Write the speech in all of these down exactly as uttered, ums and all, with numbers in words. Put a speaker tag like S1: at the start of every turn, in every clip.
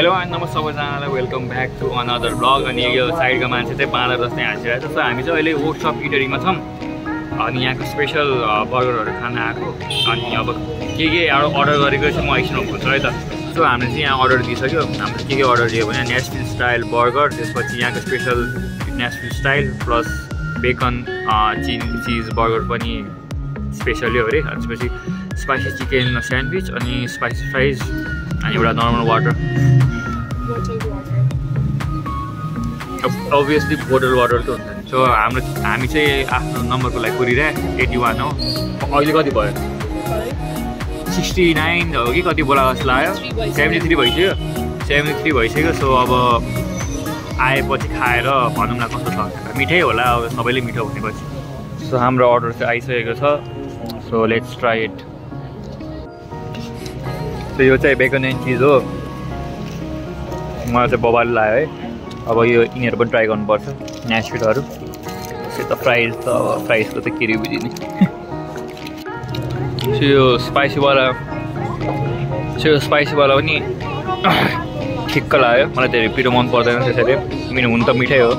S1: Hello नमस्ते सबैजनालाई welcome back to another blog. अनि यो साइडको मान्छे चाहिँ बाँदर जस्तै हाँसिरहेको छ। सो हामी चाहिँ अहिले वर्कसप इटरीमा छौँ अनि यहाँको स्पेसल बर्गरहरू खान आएको। अनि अब के के अर्डर गरेको चाहिँ म एकछिनमा भन्छु है त। सो हामीले चाहिँ यहाँ अर्डर दिइसक्यो। हामीले के के अर्डर दियो भने नेसफिल स्टाइल बर्गर, त्यसपछि यहाँको special Nashville style plus bacon cheese cheese burger पनि स्पेसली हो अरे। त्यसपछि स्पाइसी चिकन स्यान्डविच अनि स्पाइसी फ्राइज अनि एउटा normal water, obviously bottle water त हुन्छ नि। सो हाम्रो हामी चाहिँ आफ्नो नम्बरको लागि कुरिरहे एट्टी वान हो। अहिले कति भयो? सिक्सटी नाइन हो कि कति बोला जस्तो लाग्यो। सेभेन्टी थ्री भइसक्यो सेभेन्टी थ्री भइसक्यो। सो अब आएपछि खाएर भनौँ न कस्तो छ। मिठै होला अब, सबैले मिठो भनेपछि। सो हाम्रो अर्डर चाहिँ आइसकेको छ। So let's try it. So यो चाहिँ बेकन एन्ड चिज हो। मलाई चाहिँ बबाले लाग्यो है। अब यो यिनीहरू पनि ट्राई गर्नुपर्छ नेसफिलहरू। त्यो त फ्राइज त अब फ्राइजको त के बुझिने। सो यो स्पाइसीवाला सो यो स्पाइसीवाला पनि ठिक्क लाग्यो मलाई। धेरै पिरो मन पर्दैन त्यसैले। मिठो हुनु त मिठै हो।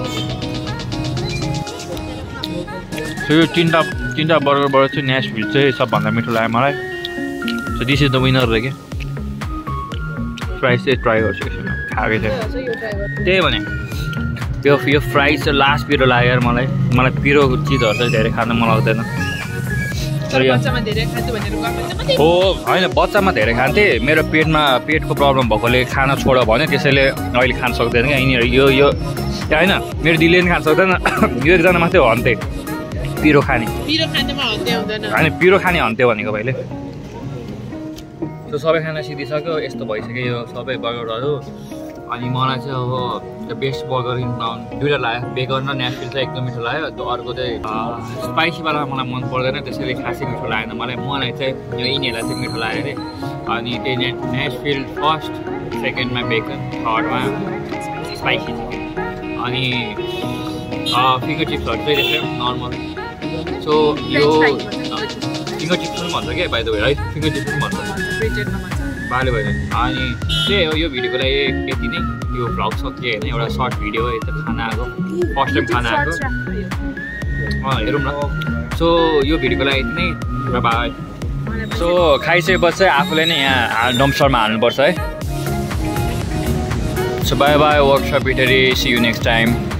S1: सो यो तिनवटा तिनवटा बर्गरबाट चाहिँ नेसफिल चाहिँ सबभन्दा मिठो लाग्यो मलाई। So this is the winner रहे क्या। फ्राइज चाहिँ ट्राई गर्छु एकछिन खाएकै थिएँ। त्यही भने यो यो फ्राइज चाहिँ लास्ट पिरो लाग्यो यार मलाई। मलाई पिरो चिजहरू चाहिँ धेरै खान मन लाग्दैन। हो होइन, बच्चामा धेरै खान्थेँ। मेरो पेटमा पेटको प्रब्लम भएकोले खाना छोड भन्यो, त्यसैले अहिले खान सक्दैन क्या यिनीहरू। यो यो होइन मेरो दिदीले पनि खान सक्दैन। यो एकजना मात्रै हन्थे पिरो खाने होइन, पिरो खाने हन्थ्यो भनेको भाइले। सो सबै खाना सिधिसक्यो। यस्तो भइसक्यो यो सबै बर्गरहरू। अनि मलाई चाहिँ अब the best burger in town दुइटा लाग्यो। बेकन र नेसफिल चाहिँ एकदम मिठो लाग्यो। त्यो अर्को चाहिँ स्पाइसीवाला मलाई मन पर्दैन, त्यसैले खासै मिठो लागेन मलाई। मलाई चाहिँ यो यिनीहरूलाई चाहिँ मिठो लाग्यो अरे। अनि त्यही ने नेसफिल फर्स्ट, सेकेन्डमा बेकन, थर्डमा स्पाइसी चिकन अनि फिङ्गर चिप्सहरू चाहिँ त्यसै नर्मल। सो यो फिङ्गर चिप्स पनि भन्छ क्या बाइ द वे है। फिङ्गर चिप्स पनि भन्छ बाले भएन। अनि त्यही हो यो भिडियोको लागि यति नै। यो भ्लग सकियो होइन, एउटा सर्ट भिडियो हो। यता खाना आएको फर्स्ट टाइम खाना आएको अँ हेरौँ न। सो यो भिडियोको लागि यति नै। बाई। सो खाइसकेपछि चाहिँ आफूले नै यहाँ डम्पस्टरमा हाल्नुपर्छ है। So bye bye workshop eatery. See you next time.